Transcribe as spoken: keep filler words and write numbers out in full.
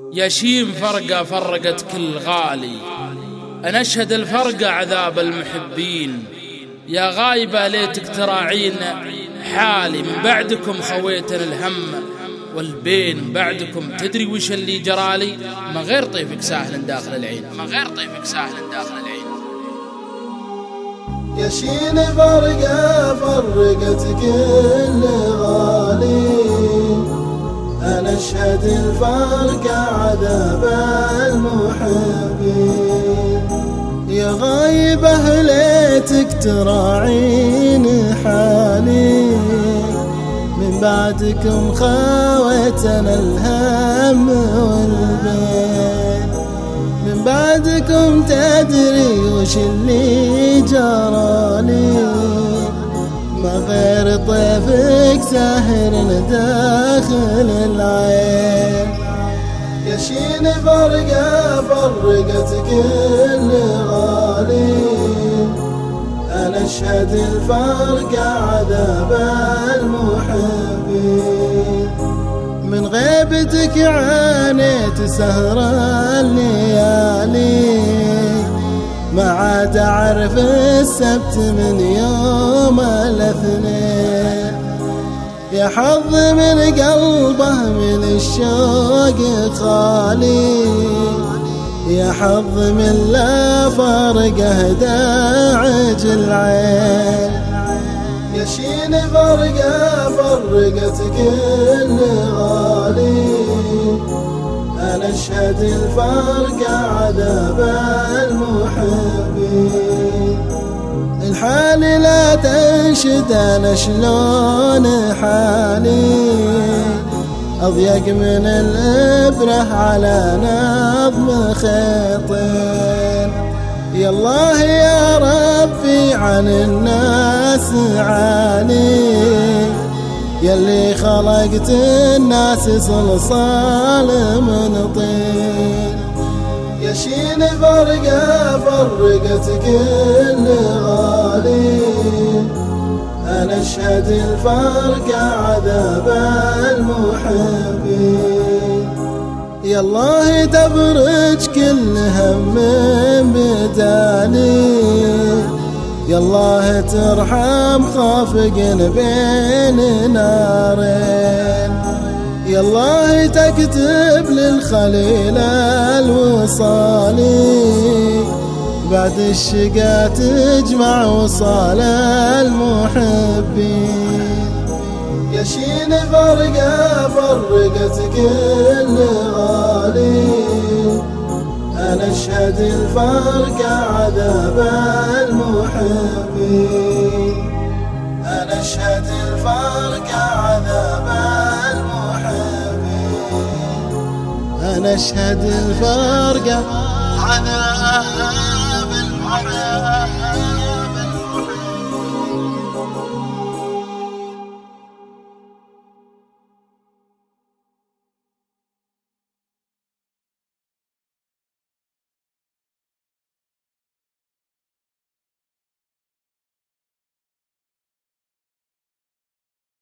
يشيم فرقة فرقت كل غالي، أنا أشهد الفرقة عذاب المحبين. يا غايبة ليتك تراعين حالي، من بعدكم خويتنا الهم والبين. بعدكم تدري وش اللي جرالي، ما غير طيفك ساهل داخل العين، ما غير طيفك ساهل داخل العين. يشين فرقة فرقت كل غالي، أنا أشهد الفرقة عذاب المحبين. يا غايبة ليتك تراعين حالي، من بعدكم خويتنا الهم والبين. من بعدكم تدري وش اللي جرالي، ما غير طيفك ساهر داخل العين. يشين فرقة فرقت كل غالي، أنا أشهد الفرقة عذاب المحبين. من غيبتك عانيت سهر الليالي، ما عاد أعرف السبت من يوم الاثنين. يا حظ من قلبه من الشوق خالي، يا حظ من لا فرقه داعج العين. يشين فرقة فرقت كل غالي، أنا أشهد الفرقة عذاب المحبين. الحال لا تنشد أنا شلون حالي، أضيق من الإبرة على نظم خيطين. يا الله يا ربي عن الناس عالي، يلي خلقت الناس صلصال من طين. يشين فرقة فرقت كل غالي، أنا أشهد الفرقة عذاب المحبين. يا الله تفرج كل هم بدالي، يا الله ترحم خافق بين نارين. يا الله تكتب للخليل الوصالي، بعد الشقا تجمع وصال المحبين. يشين فرقة فرقت كل غالي، أنا أشهد الفرقة عذاب المحبين. أنا أشهد الفرقة عذاب المحبين. أنا أشهد الفرقة عذاب المحبين.